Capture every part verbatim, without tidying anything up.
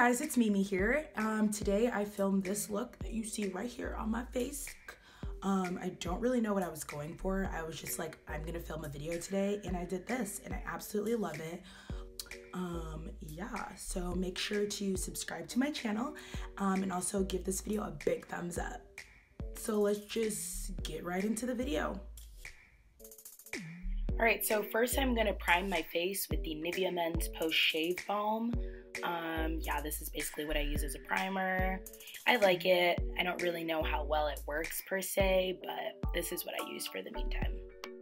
guys, it's Mimi here. Um, today I filmed this look that you see right here on my face. Um, I don't really know what I was going for. I was just like, I'm gonna film a video today, and I did this, and I absolutely love it. Um, yeah, so make sure to subscribe to my channel, um, and also give this video a big thumbs up. So let's just get right into the video. Alright, so first I'm going to prime my face with the Nivea Men's Post Shave Balm. Um, yeah, this is basically what I use as a primer. I like it. I don't really know how well it works per se, but this is what I use for the meantime.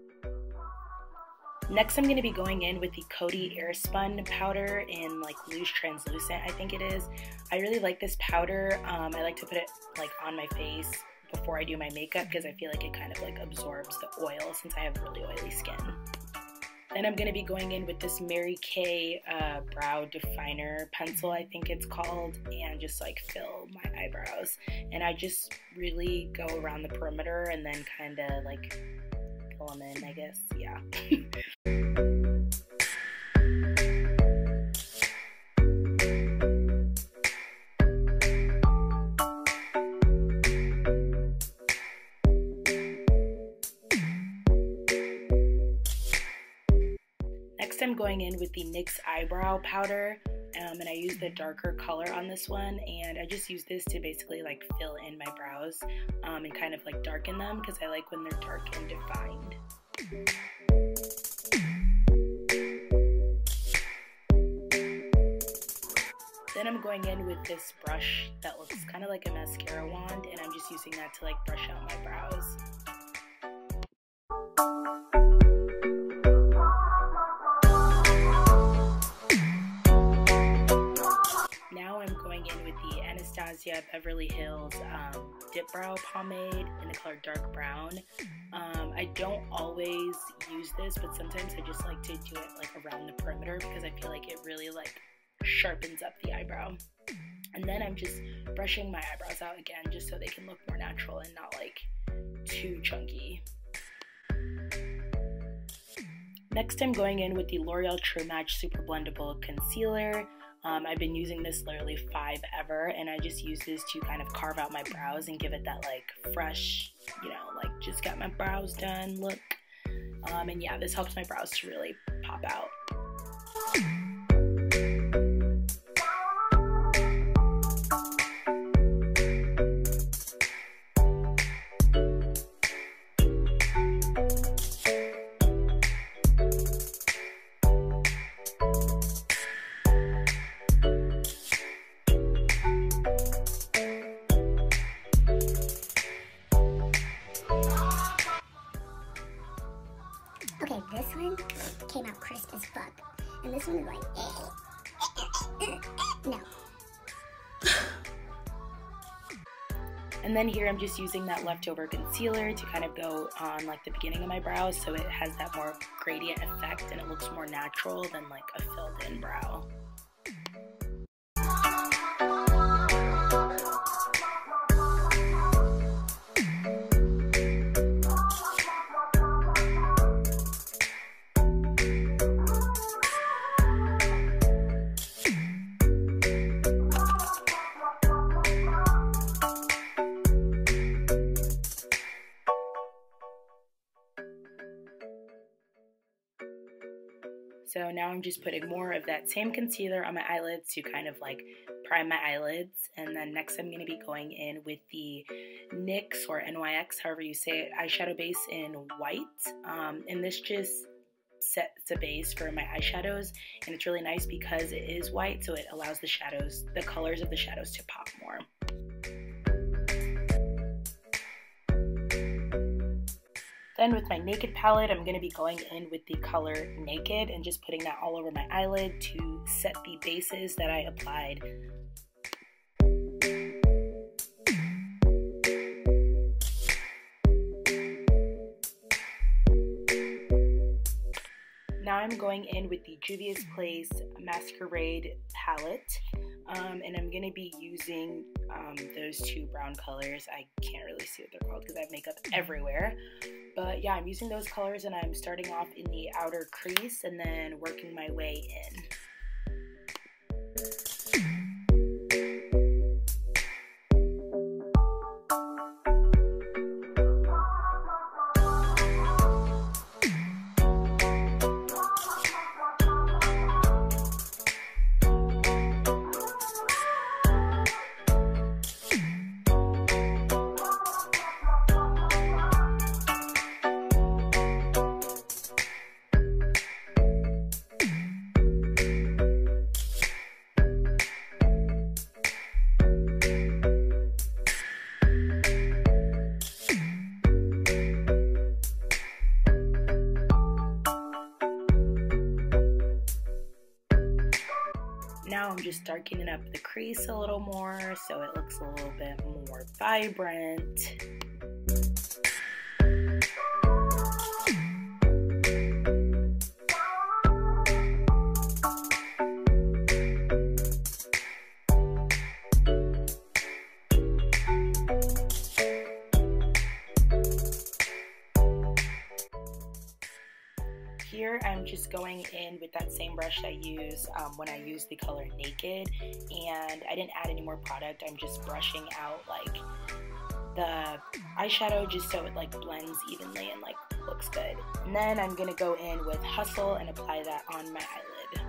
Next I'm going to be going in with the Coty Airspun powder in like loose translucent, I think it is. I really like this powder. Um, I like to put it like on my face before I do my makeup because I feel like it kind of like absorbs the oil since I have really oily skin. Then I'm going to be going in with this Mary Kay uh, Brow Definer Pencil, I think it's called, and just like fill my eyebrows. And I just really go around the perimeter and then kind of like fill them in, I guess, yeah. Next I'm going in with the N Y X eyebrow powder, um, and I use the darker color on this one, and I just use this to basically like fill in my brows um, and kind of like darken them because I like when they're dark and defined. Then I'm going in with this brush that looks kind of like a mascara wand, and I'm just using that to like brush out my brows. With the Anastasia Beverly Hills um, Dip Brow Pomade in the color Dark Brown. Um, I don't always use this, but sometimes I just like to do it like around the perimeter because I feel like it really like sharpens up the eyebrow. And then I'm just brushing my eyebrows out again just so they can look more natural and not like too chunky. Next I'm going in with the L'Oreal True Match Super Blendable Concealer. Um, I've been using this literally five ever, and I just use this to kind of carve out my brows and give it that like fresh, you know, like just got my brows done look. Um, and yeah, this helps my brows to really pop out. Okay, this one came out crisp as fuck, and this one is like, eh, eh, eh, no. And then here I'm just using that leftover concealer to kind of go on like the beginning of my brows so it has that more gradient effect and it looks more natural than like a filled in brow. So now I'm just putting more of that same concealer on my eyelids to kind of like prime my eyelids. And then next I'm going to be going in with the N Y X or N Y X, however you say it, eyeshadow base in white. Um, and this just sets a base for my eyeshadows. And it's really nice because it is white, so it allows the shadows, the colors of the shadows to pop more. Then with my Naked palette, I'm going to be going in with the color Naked and just putting that all over my eyelid to set the bases that I applied. Now I'm going in with the Juvia's Place Masquerade palette, um, and I'm going to be using um, those two brown colors. I can't really see what they're called because I have makeup everywhere. But yeah, I'm using those colors and I'm starting off in the outer crease and then working my way in. just darkening up the crease a little more so it looks a little bit more vibrant. Here I'm just going in with that same brush I use um, when I use the color Naked, and I didn't add any more product. I'm just brushing out like the eyeshadow just so it like blends evenly and like looks good. And then I'm gonna go in with Hustle and apply that on my eyelid.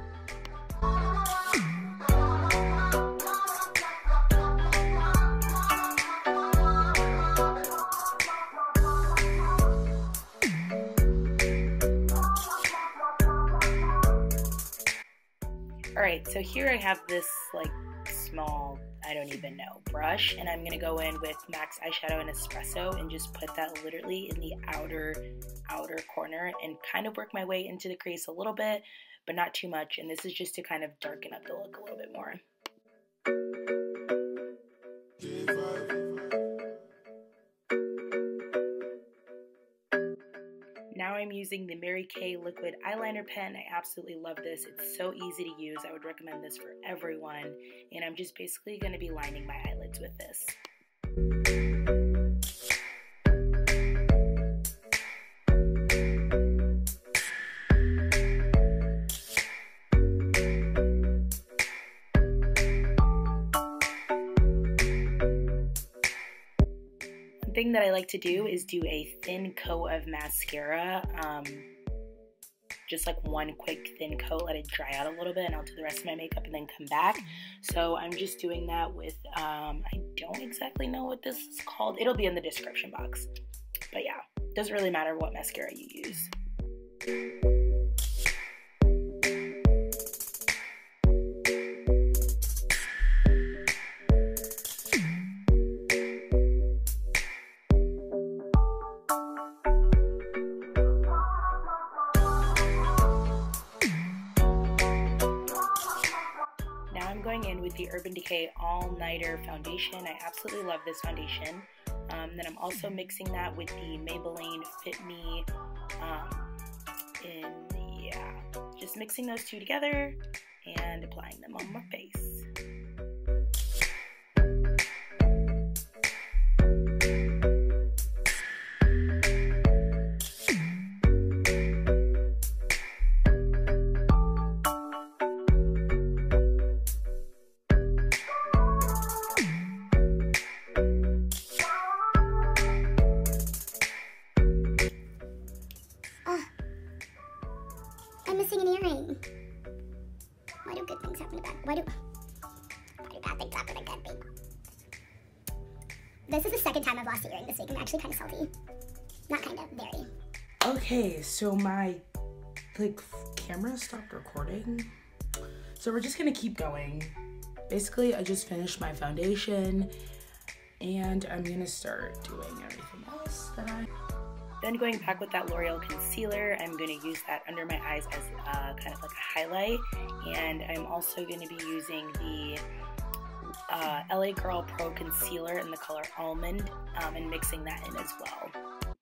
Alright, so here I have this like small, I don't even know, brush, and I'm going to go in with MAC's Eyeshadow and Espresso and just put that literally in the outer, outer corner and kind of work my way into the crease a little bit, but not too much, and this is just to kind of darken up the look a little bit more. Now I'm using the Mary Kay liquid eyeliner pen. I absolutely love this. It's so easy to use. I would recommend this for everyone. And I'm just basically going to be lining my eyelids with this. Thing that I like to do is do a thin coat of mascara, um, just like one quick thin coat, let it dry out a little bit, and I'll do the rest of my makeup and then come back. So I'm just doing that with, um, I don't exactly know what this is called. It'll be in the description box. But yeah, doesn't really matter what mascara you use. Going in with the Urban Decay All Nighter Foundation. I absolutely love this foundation. Um, then I'm also mixing that with the Maybelline Fit Me. Um, and yeah, just mixing those two together and applying them on my face. I'm missing an earring. Why do good things happen to bad? Why do, why do bad things happen to good people? This is the second time I've lost an earring this week. I'm actually kind of salty. Not kind of, very. Okay, so my like camera stopped recording. So we're just gonna keep going. Basically, I just finished my foundation and I'm gonna start doing everything else that I Then going back with that L'Oreal concealer, I'm going to use that under my eyes as uh, kind of like a highlight. And I'm also going to be using the uh, L A Girl Pro Concealer in the color Almond um, and mixing that in as well.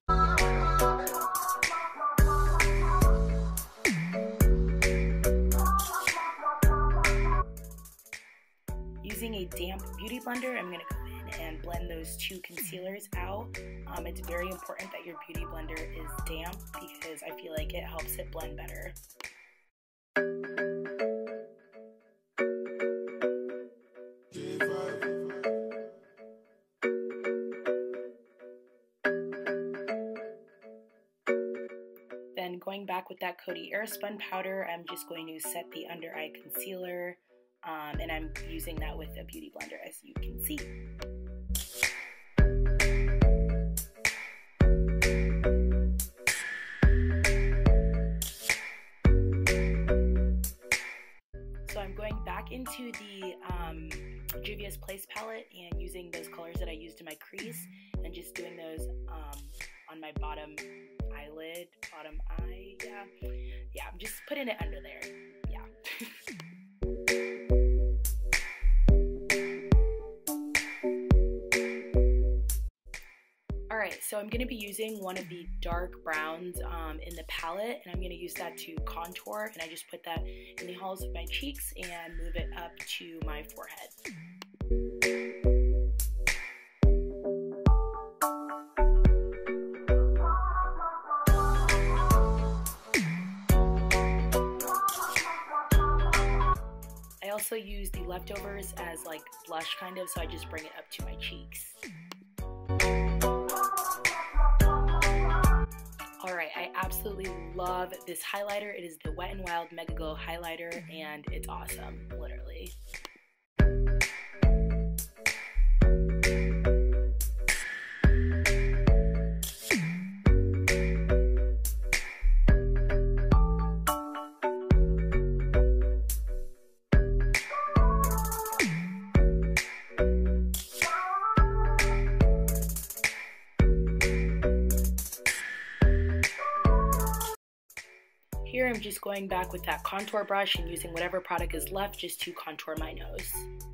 Using a damp beauty blender, I'm going to go in and blend those two concealers out. Um, it's very important that your beauty blender is damp because I feel like it helps it blend better. Then going back with that Coty Airspun powder, I'm just going to set the under eye concealer, um, and I'm using that with a beauty blender, as you can see. So I'm going back into the um, Juvia's Place palette and using those colors that I used in my crease and just doing those um, on my bottom eyelid, bottom eye, yeah. Yeah, I'm just putting it under there, yeah. Alright, so I'm going to be using one of the dark browns um, in the palette, and I'm going to use that to contour, and I just put that in the hollows of my cheeks and move it up to my forehead. I also use the leftovers as like blush kind of, so I just bring it up to my cheeks. Alright, I absolutely love this highlighter. It is the Wet n Wild Mega Glow highlighter, and it's awesome, literally. Here I'm just going back with that contour brush and using whatever product is left just to contour my nose.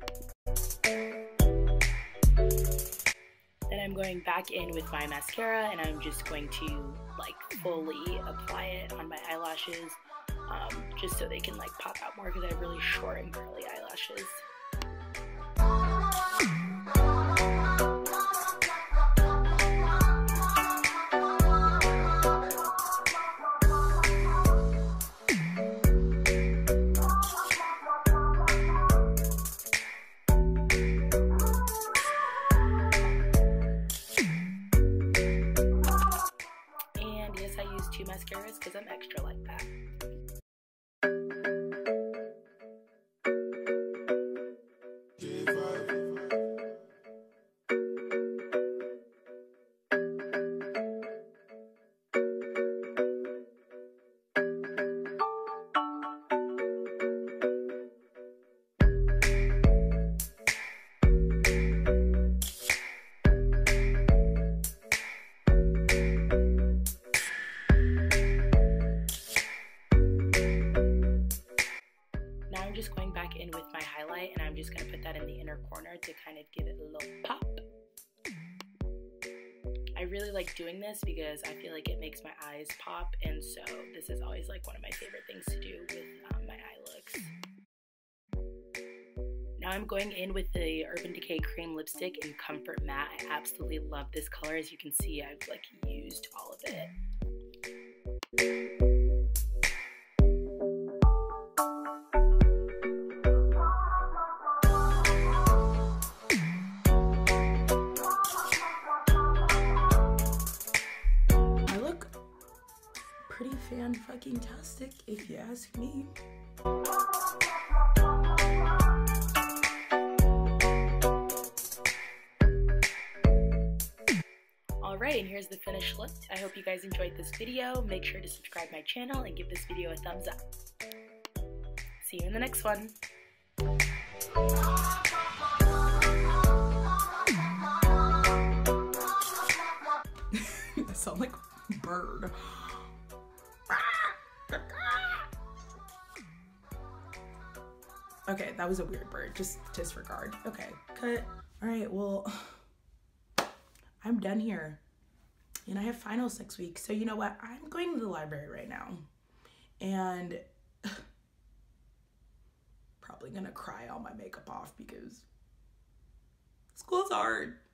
Then I'm going back in with my mascara, and I'm just going to like fully apply it on my eyelashes, um, just so they can like pop out more because I have really short and curly eyelashes. Two mascaras because I'm extra like that. Just going back in with my highlight, and I'm just going to put that in the inner corner to kind of give it a little pop. I really like doing this because I feel like it makes my eyes pop, and so this is always like one of my favorite things to do with um, my eye looks. Now I'm going in with the Urban Decay Cream Lipstick in Comfort Matte. I absolutely love this color. As you can see, I've like used all of it. Pretty fan-fucking-tastic, if you ask me. Alright, and here's the finished look. I hope you guys enjoyed this video. Make sure to subscribe my channel and give this video a thumbs up. See you in the next one. That sounds like a bird. Okay, that was a weird bird. Just disregard. Okay, cut. All right, well, I'm done here. And I have finals next week. So you know what? I'm going to the library right now. And probably gonna cry all my makeup off because school's hard.